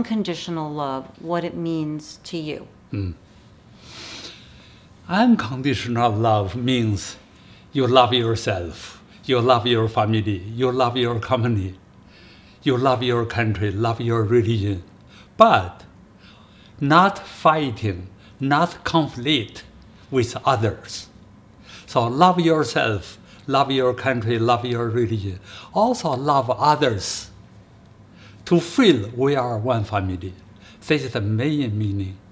unconditional love, what it means to you. Unconditional love means you love yourself, you love your family, you love your company, you love your country, love your religion, but not fighting, not conflict with others. So love yourself, love your country, love your religion. Also love others to feel we are one family. This is the main meaning